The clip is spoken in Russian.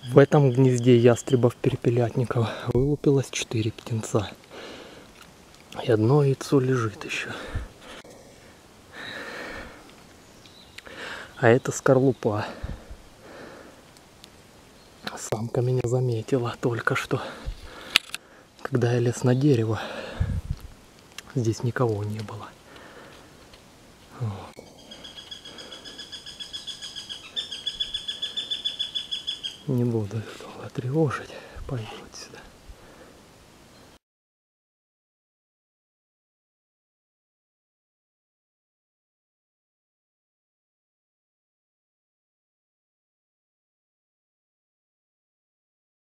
В этом гнезде ястребов-перепелятников вылупилось 4 птенца. И одно яйцо лежит еще. А это скорлупа. Самка меня заметила только что, когда я лез на дерево. Здесь никого не было. Вот. Не буду его тревожить. Пойду отсюда.